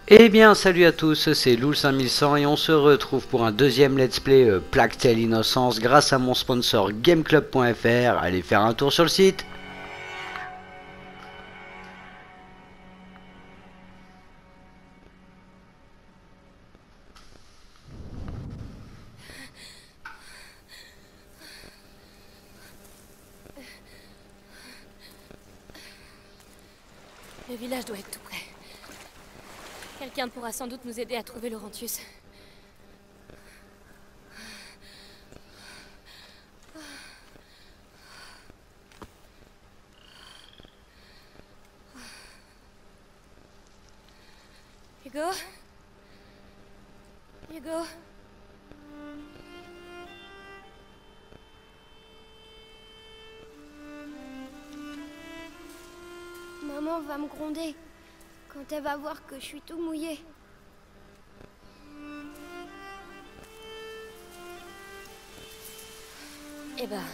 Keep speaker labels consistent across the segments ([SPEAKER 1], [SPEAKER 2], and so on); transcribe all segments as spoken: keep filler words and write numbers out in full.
[SPEAKER 1] Eh bien salut à tous, c'est Loul cinq mille cent et on se retrouve pour un deuxième let's play euh, Plague Tale Innocence grâce à mon sponsor Gameclub point F R. Allez faire un tour sur le site.
[SPEAKER 2] Le village doit être tout près. Quelqu'un pourra sans doute nous aider à trouver Laurentius. Hugo? Hugo?
[SPEAKER 3] Maman va me gronder quand elle va voir que je suis tout mouillé.
[SPEAKER 2] Eh ben...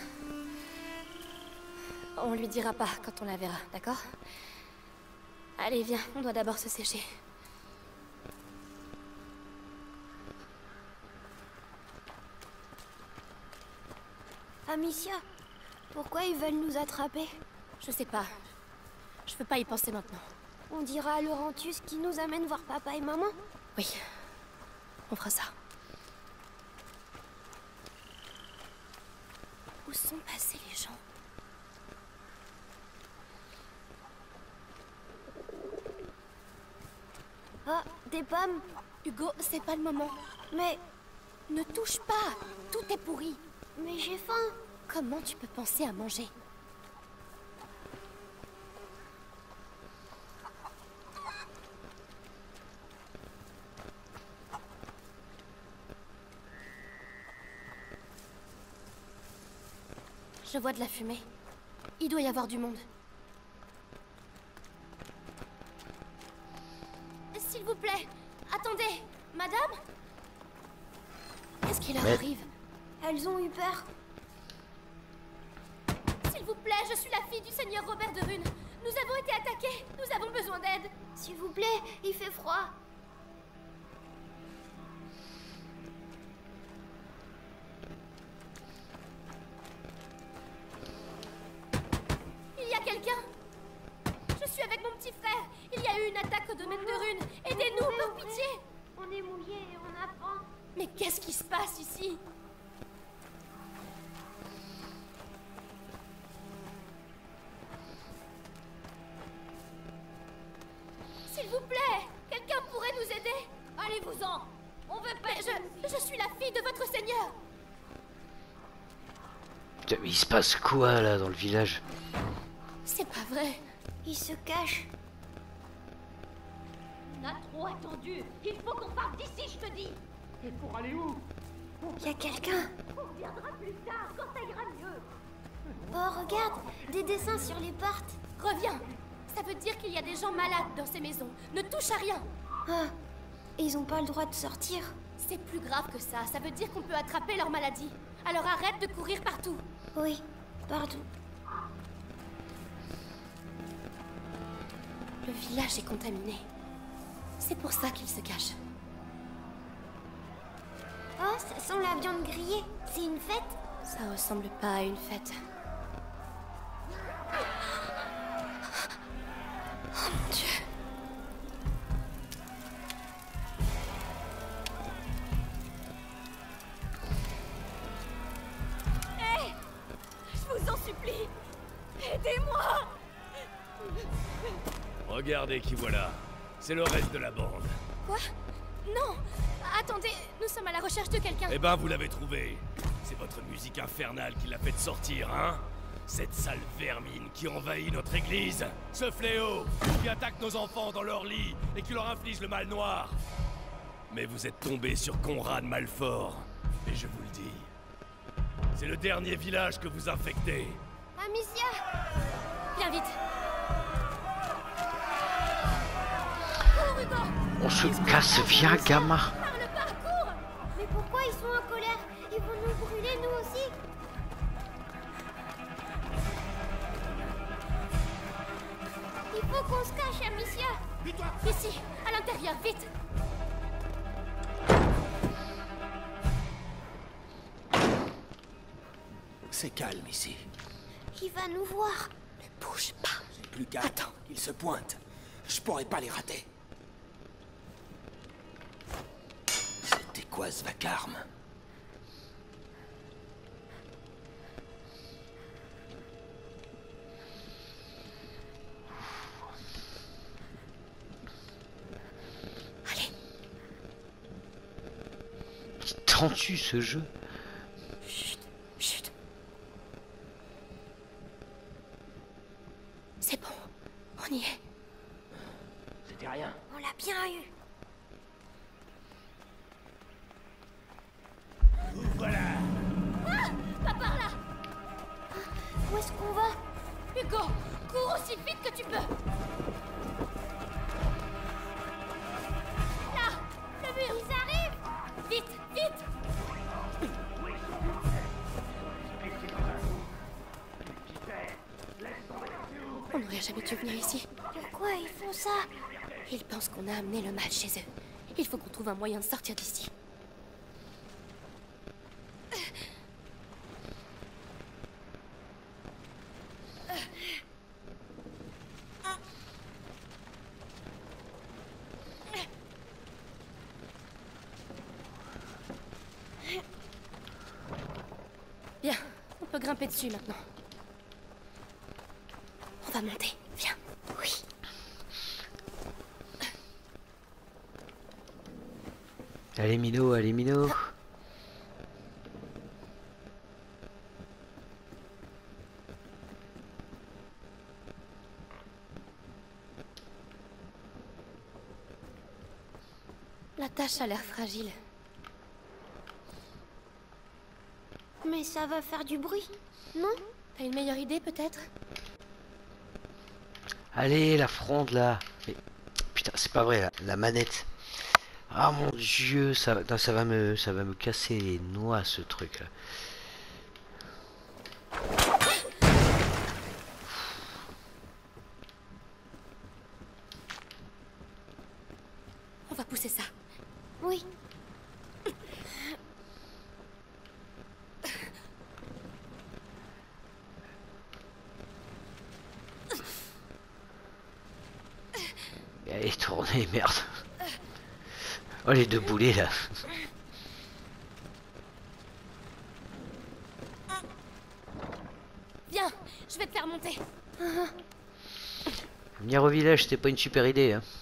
[SPEAKER 2] On lui dira pas quand on la verra, d'accord? Allez, viens, on doit d'abord se sécher.
[SPEAKER 3] Amicia, pourquoi ils veulent nous attraper?
[SPEAKER 2] Je sais pas. Je veux pas y penser maintenant.
[SPEAKER 3] On dira à Laurentius qui nous amène voir papa et maman?
[SPEAKER 2] Oui. On fera ça. Où sont passés les gens?
[SPEAKER 3] Ah, des pommes.
[SPEAKER 2] Hugo, c'est pas le moment.
[SPEAKER 3] Mais...
[SPEAKER 2] Ne touche pas. Tout est pourri.
[SPEAKER 3] Mais j'ai faim.
[SPEAKER 2] Comment tu peux penser à manger? Je vois de la fumée. Il doit y avoir du monde. S'il vous plaît, attendez, madame? Qu'est-ce qui leur
[SPEAKER 1] Mais...
[SPEAKER 2] arrive?
[SPEAKER 3] Elles ont eu peur.
[SPEAKER 2] S'il vous plaît, je suis la fille du seigneur Robert de Rune. Nous avons été attaqués. Nous avons besoin d'aide.
[SPEAKER 3] S'il vous plaît, il fait froid.
[SPEAKER 2] Il y a quelqu'un? Je suis avec mon petit frère. Il y a eu une attaque au domaine de Rune. Aidez-nous, par pitié.
[SPEAKER 3] On est mouillés et on a faim.
[SPEAKER 2] Mais qu'est-ce qui se passe ici? S'il vous plaît, quelqu'un pourrait nous aider? Allez-vous-en. On veut pas... Je, je suis la fille de votre seigneur.
[SPEAKER 1] Putain, mais il se passe quoi là dans le village?
[SPEAKER 2] C'est pas vrai.
[SPEAKER 3] Il se cache.
[SPEAKER 4] On a trop attendu. Il faut qu'on parte d'ici, je te dis.
[SPEAKER 5] Et pour aller où?
[SPEAKER 3] Il y a quelqu'un.
[SPEAKER 4] On reviendra plus tard, quand ça ira mieux.
[SPEAKER 3] Oh, regarde, des dessins sur les portes.
[SPEAKER 2] Reviens. Ça veut dire qu'il y a des gens malades dans ces maisons. Ne touche à rien.
[SPEAKER 3] Ah, et ils ont pas le droit de sortir.
[SPEAKER 2] C'est plus grave que ça. Ça veut dire qu'on peut attraper leur maladie. Alors arrête de courir partout.
[SPEAKER 3] Oui, pardon.
[SPEAKER 2] Le village est contaminé. C'est pour ça qu'ils se cachent.
[SPEAKER 3] Oh, ça sent la viande grillée. C'est une fête?
[SPEAKER 2] Ça ressemble pas à une fête. Oh mon Dieu. Hé! Je vous en supplie! Aidez-moi!
[SPEAKER 6] Regardez qui voilà. C'est le reste de la bande.
[SPEAKER 2] Quoi? Non! Attendez, nous sommes à la recherche de quelqu'un.
[SPEAKER 6] Eh ben, vous l'avez trouvé. C'est votre musique infernale qui l'a fait sortir, hein? Cette sale vermine qui envahit notre église. Ce fléau qui attaque nos enfants dans leur lit et qui leur inflige le mal noir. Mais vous êtes tombé sur Conrad Malfort. Et je vous le dis. C'est le dernier village que vous infectez.
[SPEAKER 3] Amicia!
[SPEAKER 2] Viens vite!
[SPEAKER 1] On se casse, viens gamin.
[SPEAKER 2] Par le parcours!
[SPEAKER 3] Mais pourquoi ils sont en colère? Ils vont nous brûler, nous aussi? Il faut qu'on se cache, Amicia.
[SPEAKER 6] Et toi?
[SPEAKER 2] Ici, à l'intérieur, vite!
[SPEAKER 5] C'est calme ici.
[SPEAKER 3] Il va nous voir.
[SPEAKER 5] Ne bouge pas. J'ai plus qu'à attendre qu'ils se pointent. Je pourrais pas les rater. C'était quoi ce vacarme?
[SPEAKER 3] Allez.
[SPEAKER 1] Il tendu ce jeu.
[SPEAKER 3] Chut, chut. C'est bon, on y est.
[SPEAKER 5] C'était rien.
[SPEAKER 3] On l'a bien eu.
[SPEAKER 6] Voilà.
[SPEAKER 2] Ah! Pas par là!
[SPEAKER 3] Où est-ce qu'on va?
[SPEAKER 2] Hugo, cours aussi vite que tu peux! Là! Le mur! Ils arrivent! Vite, vite!
[SPEAKER 7] On n'aurait jamais dû venir ici.
[SPEAKER 3] Pourquoi ils font ça?
[SPEAKER 7] Ils pensent qu'on a amené le mal chez eux. Il faut qu'on trouve un moyen de sortir d'ici. Bien, on peut grimper dessus maintenant. On va monter, viens. Oui.
[SPEAKER 1] Allez Mino, allez Mino.
[SPEAKER 7] La tâche a l'air fragile.
[SPEAKER 3] Mais ça va faire du bruit, non?
[SPEAKER 7] T'as une meilleure idée peut-être?
[SPEAKER 1] Allez, la fronde là. Mais, putain, c'est pas vrai, la, la manette. Ah mon dieu, ça, va- non, ça va me, ça va me casser les noix ce truc là.
[SPEAKER 7] On va pousser ça.
[SPEAKER 3] Oui.
[SPEAKER 1] Allez, tournez, merde. Oh les deux boulets là.
[SPEAKER 2] Viens, je vais te faire monter.
[SPEAKER 1] Venir au village, c'était pas une super idée. Hein.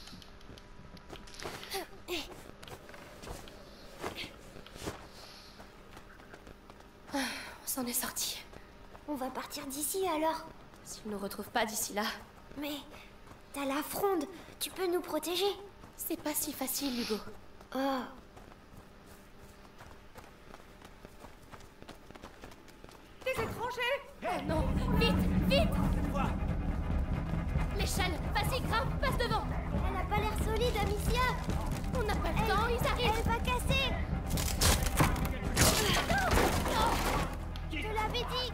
[SPEAKER 7] On s'en est sorti.
[SPEAKER 3] On va partir d'ici alors.
[SPEAKER 7] S'ils nous retrouvent pas d'ici là,
[SPEAKER 3] Mais t'as la fronde. Tu peux nous protéger.
[SPEAKER 7] c'est pas si facile, Hugo.
[SPEAKER 3] Oh.
[SPEAKER 2] Des étrangers! Oh non! Vite, vite! L'échelle! Vas-y, grimpe, passe devant!
[SPEAKER 3] Elle a pas l'air solide, Amicia.
[SPEAKER 2] On n'a pas le temps, ils arrivent!
[SPEAKER 3] Elle va casser. Je te l'avais dit.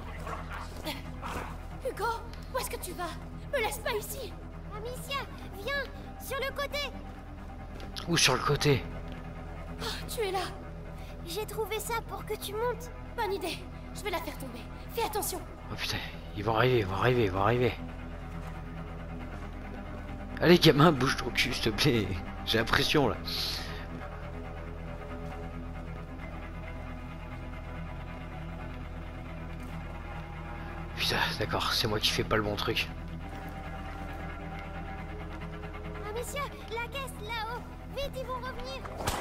[SPEAKER 2] Hugo, où est-ce que tu vas? Me laisse pas ici!
[SPEAKER 3] Amicia, viens. Sur le côté.
[SPEAKER 1] Ou sur le côté.
[SPEAKER 2] Oh, tu es là!
[SPEAKER 3] J'ai trouvé ça pour que tu montes.
[SPEAKER 2] Bonne idée! Je vais la faire tomber. Fais attention!
[SPEAKER 1] Oh putain, ils vont arriver, ils vont arriver, ils vont arriver. Allez gamin, bouge ton cul s'il te plaît. J'ai l'impression là. Putain, d'accord, c'est moi qui fais pas le bon truc.
[SPEAKER 3] Amicia, la caisse là-haut. Vite, ils vont revenir.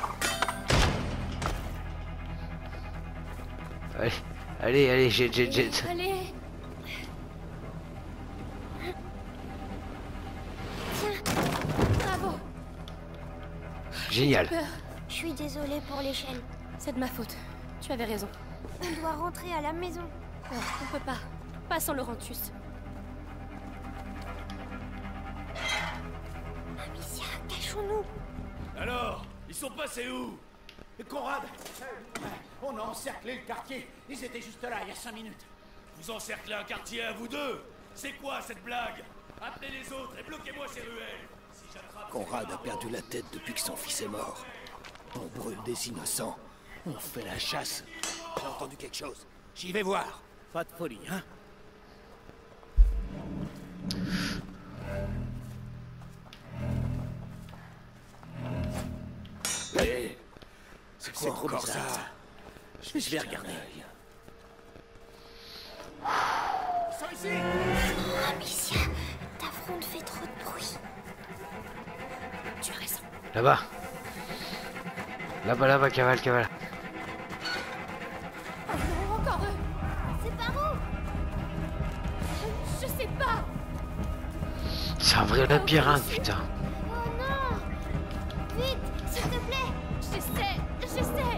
[SPEAKER 1] Allez, allez, allez, jet, jet, jet.
[SPEAKER 2] Allez! Bravo!
[SPEAKER 1] Génial.
[SPEAKER 2] Peur.
[SPEAKER 3] Je suis désolée pour l'échelle.
[SPEAKER 7] C'est de ma faute. Tu avais raison.
[SPEAKER 3] On doit rentrer à la maison.
[SPEAKER 7] Oh, on peut pas. Pas sans Laurentus.
[SPEAKER 3] Amicia, cachons-nous.
[SPEAKER 6] Alors, ils sont passés où?
[SPEAKER 5] Conrad, on a encerclé le quartier. Ils étaient juste là il y a cinq minutes.
[SPEAKER 6] Vous encerclez un quartier à vous deux? C'est quoi cette blague? Appelez les autres et bloquez-moi ces ruelles. Si
[SPEAKER 5] Conrad a perdu la tête depuis que son fils est mort. On brûle des innocents. On fait la chasse. J'ai entendu quelque chose. J'y vais voir. Pas de folie, hein? Hé! C'est quoi encore ça? Je vais regarder. Ils sont ici!
[SPEAKER 3] Amicia, ta fronde fait trop de bruit.
[SPEAKER 7] Tu as raison.
[SPEAKER 1] Là-bas. Là-bas, là-bas, cavale, cavale.
[SPEAKER 2] Oh non, encore eux.
[SPEAKER 3] C'est par où?
[SPEAKER 2] Je sais pas.
[SPEAKER 1] C'est un vrai labyrinthe, putain.
[SPEAKER 3] Oh non! Vite, s'il te plaît!
[SPEAKER 2] J'essaie, j'essaie.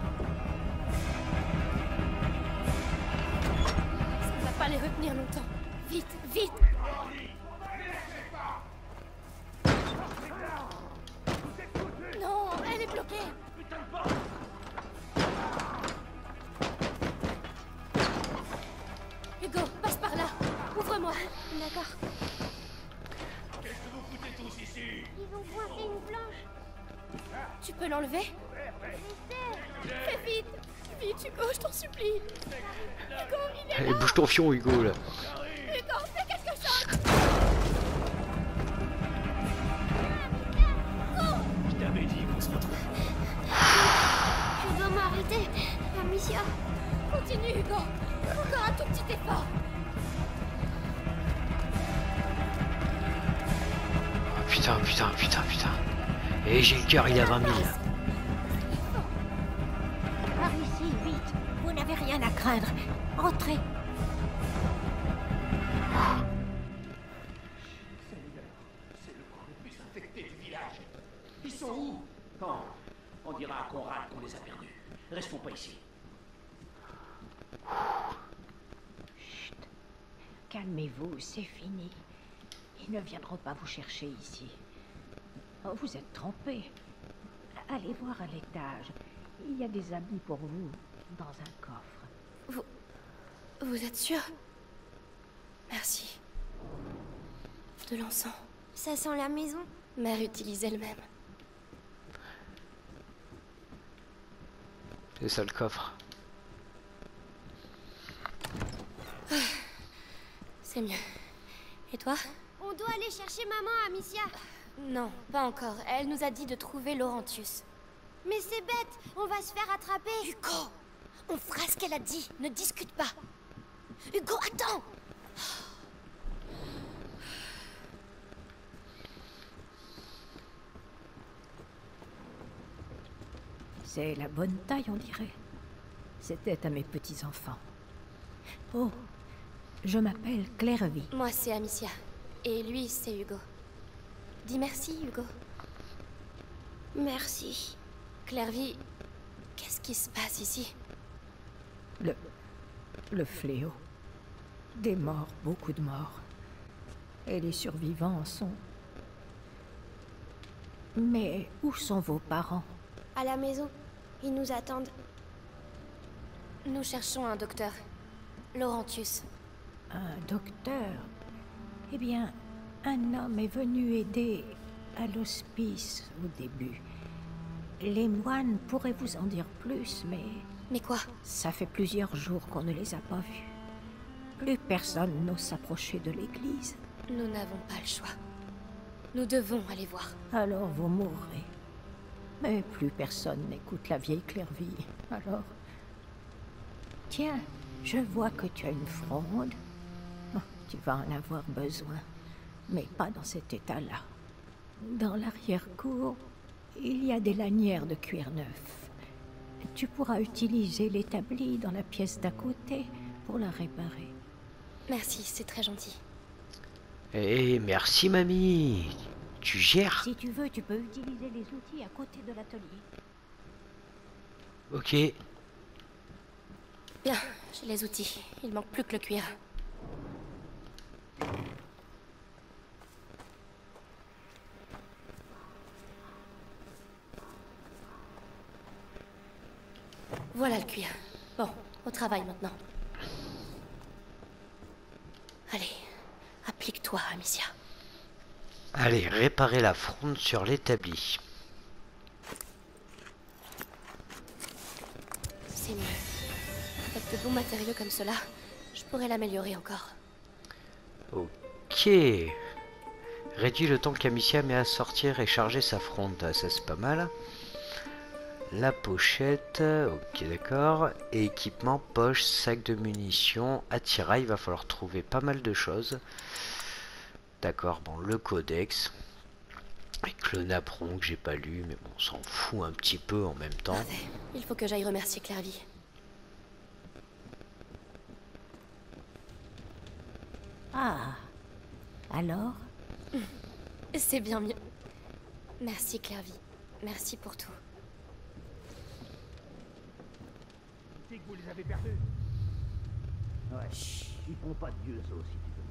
[SPEAKER 2] Ça ne va pas les retenir longtemps. Vite, vite. Non, elle est bloquée. Hugo, passe par là. Ouvre-moi.
[SPEAKER 3] D'accord.
[SPEAKER 6] Qu'est-ce que vous foutez tous ici?
[SPEAKER 3] Ils ont coincé une planche.
[SPEAKER 2] Tu peux l'enlever? Fais vite. Vite, Hugo, je t'en supplie. Hugo, il est
[SPEAKER 1] Allez,
[SPEAKER 2] là.
[SPEAKER 1] bouge ton fion, Hugo, là.
[SPEAKER 2] Hugo, fais quelque chose.
[SPEAKER 6] Je t'avais dit qu'on se retrouve.
[SPEAKER 3] Tu dois m'arrêter. Amicia.
[SPEAKER 2] Continue, Hugo. Encore un tout petit effort.
[SPEAKER 1] Oh, putain, putain, putain, putain. Et j'ai le cœur, il a vingt mille.
[SPEAKER 4] Par ici, vite. Vous n'avez rien à craindre. Entrez.
[SPEAKER 5] C'est le groupe le plus infecté du village. Ils sont où? Quand? On dira à Conrad qu'on les a perdus. Restons pas ici.
[SPEAKER 4] Calmez-vous, c'est fini. Ils ne viendront pas vous chercher ici. Oh, vous êtes trompés. Allez voir à l'étage. Il y a des habits pour vous dans un coffre.
[SPEAKER 7] Vous... Vous êtes sûr? Merci. De l'encens.
[SPEAKER 3] Ça sent la maison.
[SPEAKER 7] Mère utilise elle-même.
[SPEAKER 1] C'est ça le coffre.
[SPEAKER 7] C'est mieux. Et toi?
[SPEAKER 3] On doit aller chercher maman, Amicia.
[SPEAKER 7] Non, pas encore. Elle nous a dit de trouver Laurentius.
[SPEAKER 3] Mais c'est bête, on va se faire attraper.
[SPEAKER 7] Hugo! On fera ce qu'elle a dit. Ne discute pas. Hugo, attends!
[SPEAKER 4] C'est la bonne taille, on dirait. C'était à mes petits-enfants. Oh, je m'appelle Clairvy.
[SPEAKER 7] Moi, c'est Amicia. Et lui, c'est Hugo. Dis merci, Hugo.
[SPEAKER 3] Merci.
[SPEAKER 7] Clairvy, qu'est-ce qui se passe ici?
[SPEAKER 4] Le... le fléau. Des morts, beaucoup de morts. Et les survivants sont... Mais où sont vos parents?
[SPEAKER 3] À la maison, ils nous attendent.
[SPEAKER 7] Nous cherchons un docteur. Laurentius.
[SPEAKER 4] Un docteur? Eh bien, un homme est venu aider à l'hospice au début. Les moines pourraient vous en dire plus, mais...
[SPEAKER 7] Mais quoi?
[SPEAKER 4] Ça fait plusieurs jours qu'on ne les a pas vus. Plus personne n'ose s'approcher de l'église.
[SPEAKER 7] Nous n'avons pas le choix. Nous devons aller voir.
[SPEAKER 4] Alors vous mourrez. Mais plus personne n'écoute la vieille Clairvy. Alors... Tiens, je vois que tu as une fronde. Oh, tu vas en avoir besoin. Mais pas dans cet état-là. Dans l'arrière-cour, il y a des lanières de cuir neuf. Tu pourras utiliser l'établi dans la pièce d'à côté pour la réparer.
[SPEAKER 7] Merci, c'est très gentil.
[SPEAKER 1] Eh, merci, mamie. Tu gères?
[SPEAKER 4] Si tu veux, tu peux utiliser les outils à côté de l'atelier.
[SPEAKER 1] Ok.
[SPEAKER 7] Bien, j'ai les outils. Il manque plus que le cuir. Voilà le cuir. Bon, au travail maintenant. Allez, applique-toi, Amicia.
[SPEAKER 1] Allez, réparer la fronde sur l'établi.
[SPEAKER 7] C'est mieux. Avec de bons matériaux comme cela, je pourrais l'améliorer encore.
[SPEAKER 1] Ok. Réduit le temps qu'Amicia met à sortir et charger sa fronde. Ça c'est pas mal. La pochette. Ok, d'accord. Et équipement, poche, sac de munitions, attirail. Il va falloir trouver pas mal de choses. D'accord, bon, le codex. Avec le napperon que j'ai pas lu, mais bon, on s'en fout un petit peu en même temps.
[SPEAKER 7] Parfait. Il faut que j'aille remercier Clairvy.
[SPEAKER 4] Ah, alors?
[SPEAKER 7] C'est bien mieux. Merci Clairvy. Merci pour tout.
[SPEAKER 5] C'est que vous les avez perdus. Ouais, ils font pas de vieux os si tu veux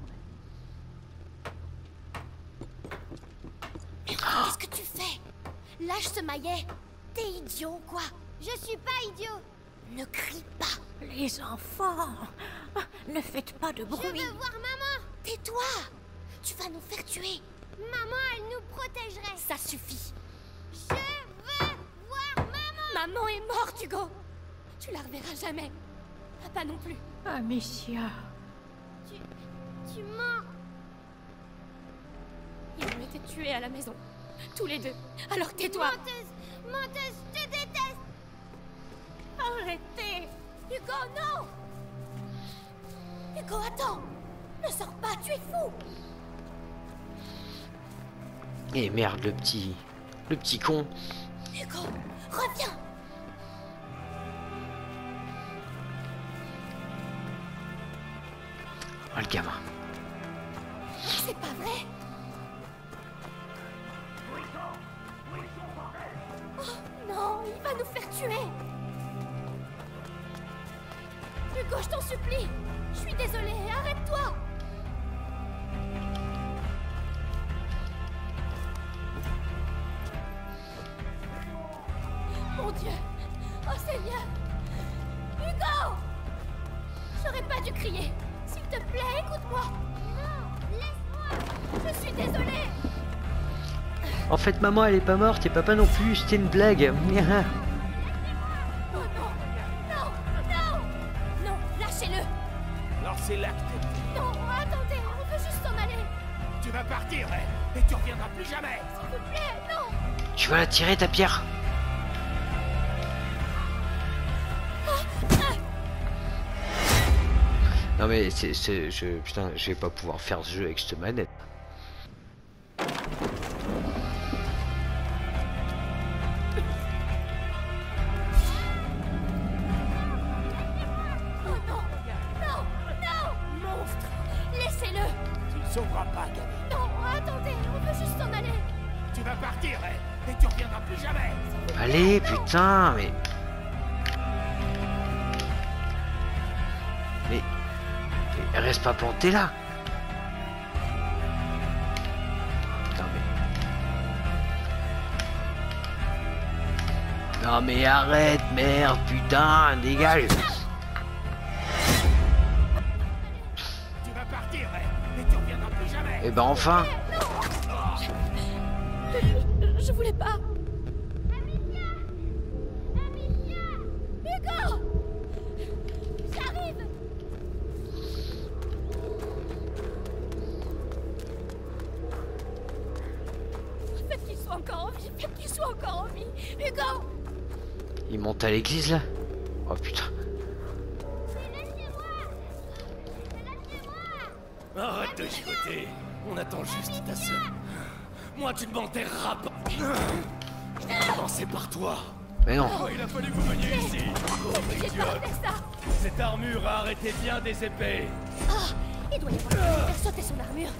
[SPEAKER 5] mon avis.
[SPEAKER 2] Qu'est-ce que tu fais? Lâche ce maillet. T'es idiot ou quoi? Je suis pas idiot.
[SPEAKER 7] Ne crie pas.
[SPEAKER 4] Les enfants, ne faites pas de
[SPEAKER 2] Je
[SPEAKER 4] bruit.
[SPEAKER 2] veux voir maman.
[SPEAKER 7] Tais-toi. Tu vas nous faire tuer.
[SPEAKER 2] Maman, elle nous protégerait.
[SPEAKER 7] Ça suffit.
[SPEAKER 2] Je veux voir maman.
[SPEAKER 7] Maman est morte, Hugo. Tu la reverras jamais. Papa non plus.
[SPEAKER 4] Amicia,
[SPEAKER 2] Tu... tu mens.
[SPEAKER 7] Ils ont été tués à la maison. Tous les deux. Alors tais-toi.
[SPEAKER 2] Menteuse. Menteuse, je te déteste.
[SPEAKER 7] Arrêtez. Hugo, non. Hugo, attends. Ne sors pas, tu es fou.
[SPEAKER 1] Et merde, le petit... Le petit con.
[SPEAKER 7] Hugo, reviens.
[SPEAKER 1] Oh, le gamin.
[SPEAKER 7] C'est pas vrai. Oh non, il va nous faire tuer. Hugo, je t'en supplie. Je suis désolée, arrête-toi. Mon Dieu. Oh Seigneur. Hugo. J'aurais pas dû crier. S'il te plaît, écoute-moi.
[SPEAKER 2] Non, laisse-moi.
[SPEAKER 7] Je suis désolée.
[SPEAKER 1] En fait, maman, elle est pas morte et papa non plus. C'était une blague.
[SPEAKER 7] Oh non. Non, non. Non, lâchez-le.
[SPEAKER 5] Alors c'est là que t'es.
[SPEAKER 7] Non, attendez, on veut juste s'en aller.
[SPEAKER 5] Tu vas partir, hein, et tu reviendras plus jamais.
[SPEAKER 7] S'il vous plaît, non.
[SPEAKER 1] Tu vas la tirer, ta pierre. Non mais c'est... c'est- je... Putain, je vais pas pouvoir faire ce jeu avec cette manette.
[SPEAKER 7] Oh non. Non, non. Monstre. Laissez-le.
[SPEAKER 5] Tu ne sauveras pas, Gabi.
[SPEAKER 7] Non, attendez, on veut juste s'en aller.
[SPEAKER 5] Tu vas partir, hein, et tu reviendras plus jamais.
[SPEAKER 1] Allez, putain, mais... Mais... mais reste pas planté là. Putain, mais... Non mais arrête, merde, putain, dégage.
[SPEAKER 5] Tu vas partir, hein, et tu reviendras plus jamais.
[SPEAKER 1] Et ben enfin.
[SPEAKER 7] Je voulais pas.
[SPEAKER 2] Amicia. Amicia.
[SPEAKER 7] Hugo.
[SPEAKER 2] J'arrive.
[SPEAKER 7] Faites qu'il soit encore en vie. Faites qu'il soit encore en vie. Hugo.
[SPEAKER 1] Il monte à l'église là. Oh putain.
[SPEAKER 6] Arrête de gigoter. On attend juste ta sœur. Moi, tu ne m'enterreras pas. Commencez par toi.
[SPEAKER 1] Mais non.
[SPEAKER 6] Oh, il a fallu que vous veniez ici. Pauvre
[SPEAKER 7] J'ai pas
[SPEAKER 6] idiote.
[SPEAKER 7] fait ça.
[SPEAKER 6] Cette armure a arrêté bien des épées.
[SPEAKER 7] Ah, il doit y avoir quelqu'un qui faire sauter son armure.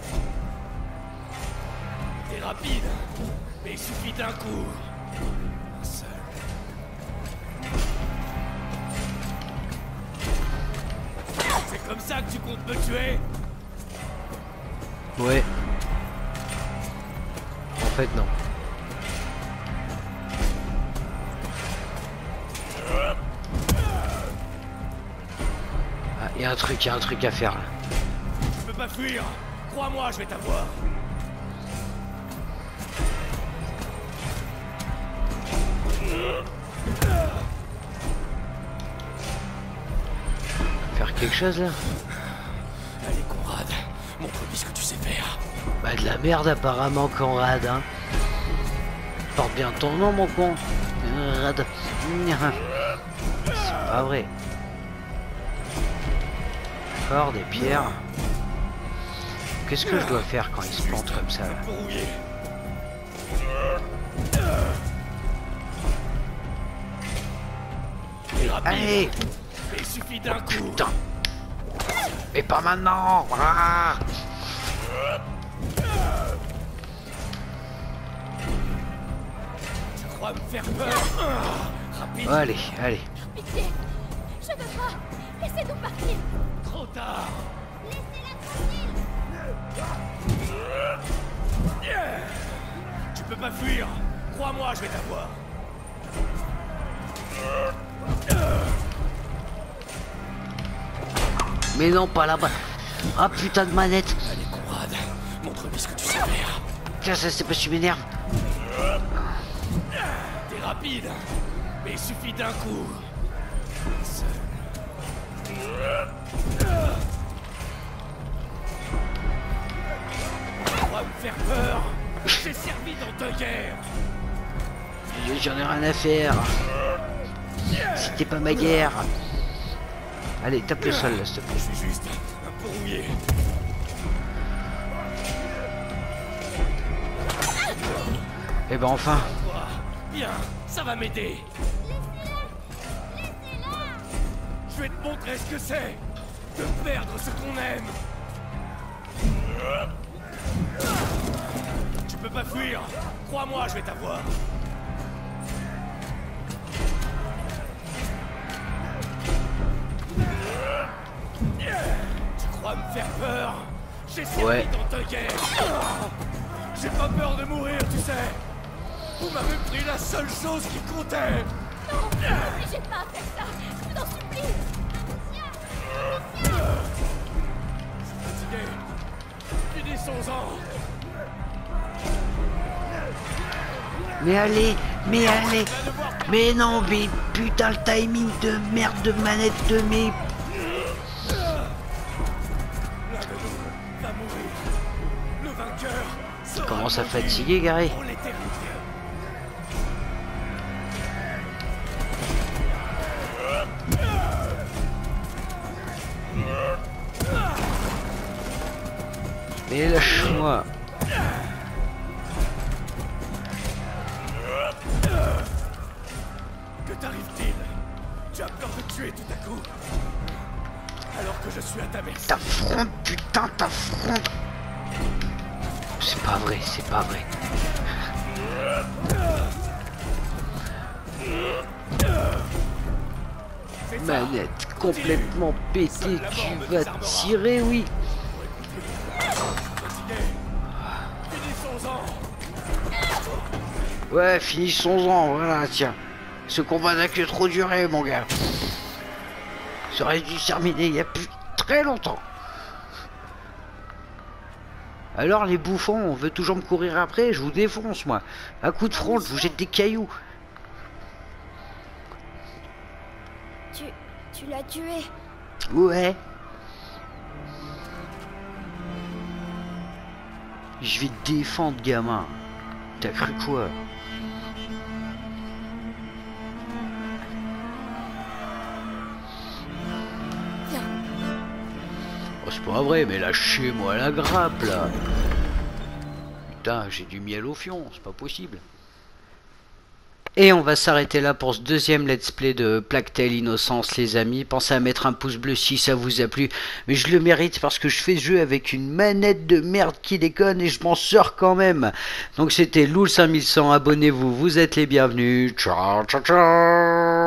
[SPEAKER 6] T'es rapide, mais il suffit d'un coup. Un seul. C'est comme ça que tu comptes me tuer?
[SPEAKER 1] Ouais. En fait non. Ah, il y a un truc, il y a un truc à faire là.
[SPEAKER 6] Tu peux pas fuir. Crois-moi, je vais t'avoir.
[SPEAKER 1] Faire quelque chose là?
[SPEAKER 6] Allez, Conrad, montre-lui ce que tu sais faire.
[SPEAKER 1] Bah de la merde apparemment, Conrad, hein. Porte bien ton nom, mon con. Conrad. C'est pas vrai. Encore des pierres. Qu'est-ce que je dois faire quand il se plante comme ça là? Allez!
[SPEAKER 6] Il suffit d'un coup.
[SPEAKER 1] Putain! Et pas maintenant! Ah,
[SPEAKER 6] Tu crois me faire peur? Rapide.
[SPEAKER 1] allez, allez.
[SPEAKER 2] Pitié. Je veux pas. Laissez-nous partir.
[SPEAKER 6] Trop tard. Tu peux pas fuir. Crois-moi, je vais t'avoir.
[SPEAKER 1] Mais non, pas là-bas. Ah putain de manette.
[SPEAKER 6] Allez, Conrad, montre-lui ce que tu sais faire.
[SPEAKER 1] Tiens, ça c'est pas si m'énerve.
[SPEAKER 6] T'es rapide, mais il suffit d'un coup. Seul. Tu crois me faire peur? J'ai servi dans deux guerres.
[SPEAKER 1] J'en ai rien à faire. C'était pas ma guerre. Allez, tape le sol là, s'il te plaît.
[SPEAKER 6] Je suis juste un peu rouillé.
[SPEAKER 1] Et ben enfin.
[SPEAKER 6] Bien, ça va m'aider. Je vais te montrer ce que c'est de perdre ce qu'on aime. Tu peux pas fuir. Crois-moi, je vais t'avoir. Tu crois me faire peur? J'ai servi
[SPEAKER 1] Ouais.
[SPEAKER 6] dans ta guerre. J'ai pas peur de mourir, tu sais. Vous m'avez pris la seule chose qui comptait.
[SPEAKER 2] Non, n'obligez pas à faire ça. Je vous en supplie.
[SPEAKER 6] Je suis fatigué. Finissons-en.
[SPEAKER 1] Mais allez, mais allez. Mais non, mais putain le timing de merde de manette de mes...
[SPEAKER 6] L'un de nous va mourir. Le vainqueur sera
[SPEAKER 1] Commence à
[SPEAKER 6] vaincu
[SPEAKER 1] fatiguer, Gary.
[SPEAKER 6] pour l'éternité.
[SPEAKER 1] Mais lâche-moi.
[SPEAKER 6] Que t'arrive-t-il? Tu as peur de tuer tout à coup? Alors que je suis à ta merci.
[SPEAKER 1] Ta fronde, putain, ta fronde. C'est pas vrai, c'est pas vrai.
[SPEAKER 6] C'est ça.
[SPEAKER 1] Manette complètement pétée, tu vas tirer, oui.
[SPEAKER 6] Fatigué. Finissons-en.
[SPEAKER 1] Ouais, finissons-en, voilà, tiens. Ce combat n'a que trop duré, mon gars. Ça aurait dû se terminer il y a plus très longtemps. Alors, les bouffons, on veut toujours me courir après, je vous défonce, moi. À coup de front, je vous jette des cailloux.
[SPEAKER 3] Tu... tu l'as tué.
[SPEAKER 1] Ouais. Je vais te défendre, gamin. T'as cru quoi? Oh, c'est pas vrai, mais lâchez-moi la grappe, là. Putain, j'ai du miel au fion, c'est pas possible. Et on va s'arrêter là pour ce deuxième let's play de Plague Tale Innocence, les amis. Pensez à mettre un pouce bleu si ça vous a plu. Mais je le mérite parce que je fais ce jeu avec une manette de merde qui déconne et je m'en sors quand même. Donc c'était Loul cinq mille cent, abonnez-vous, vous êtes les bienvenus. Ciao, ciao, ciao.